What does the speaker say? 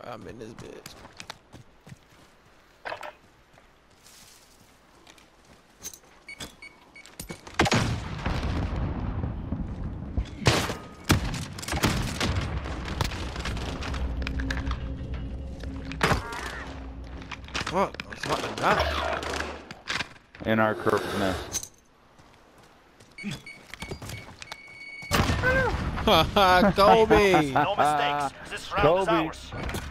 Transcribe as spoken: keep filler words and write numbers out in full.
I'm in this bitch. Fuck, I was about to die. In our crow's nest. Haha, Kobe! No mistakes. This round Kobe. is ours.